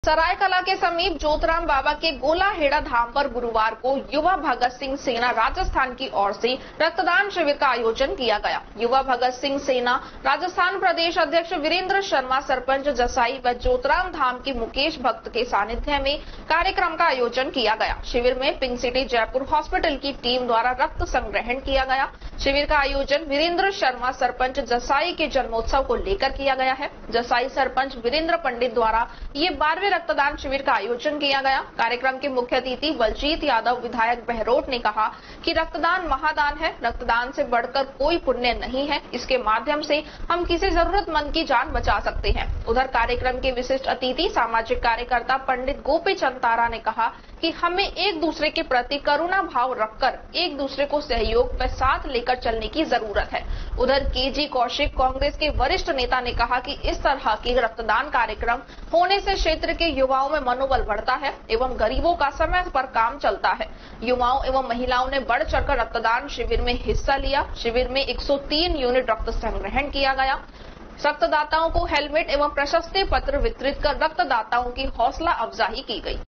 सरायकला के समीप जोतराम बाबा के गोलाहेड़ा धाम पर गुरुवार को युवा भगत सिंह सेना राजस्थान की ओर से रक्तदान शिविर का आयोजन किया गया। युवा भगत सिंह सेना राजस्थान प्रदेश अध्यक्ष वीरेंद्र शर्मा, सरपंच जसाई व जोतराम धाम के मुकेश भक्त के सानिध्य में कार्यक्रम का आयोजन किया गया। शिविर में पिंक सिटी जयपुर हॉस्पिटल की टीम द्वारा रक्त संग्रहण किया गया। शिविर का आयोजन वीरेंद्र शर्मा, सरपंच जसाई के जन्मोत्सव को लेकर किया गया है। जसाई सरपंच वीरेंद्र पंडित द्वारा ये 12वें रक्तदान शिविर का आयोजन किया गया। कार्यक्रम के मुख्य अतिथि बलजीत यादव, विधायक बहरोट ने कहा कि रक्तदान महादान है, रक्तदान से बढ़कर कोई पुण्य नहीं है। इसके माध्यम से हम किसी जरूरतमंद की जान बचा सकते हैं। उधर कार्यक्रम के विशिष्ट अतिथि सामाजिक कार्यकर्ता पंडित गोपी चंद तारा ने कहा कि हमें एक दूसरे के प्रति करुणा भाव रखकर एक दूसरे को सहयोग व साथ लेकर चलने की जरूरत है। उधर केजी कौशिक, कांग्रेस के वरिष्ठ नेता, ने कहा कि इस तरह के रक्तदान कार्यक्रम होने से क्षेत्र के युवाओं में मनोबल बढ़ता है एवं गरीबों का समय पर काम चलता है। युवाओं एवं महिलाओं ने बढ़ चढ़कर रक्तदान शिविर में हिस्सा लिया। शिविर में 103 यूनिट रक्त संग्रहण किया गया। रक्तदाताओं को हेलमेट एवं प्रशस्ति पत्र वितरित कर रक्तदाताओं की हौसला अफजाई की गई।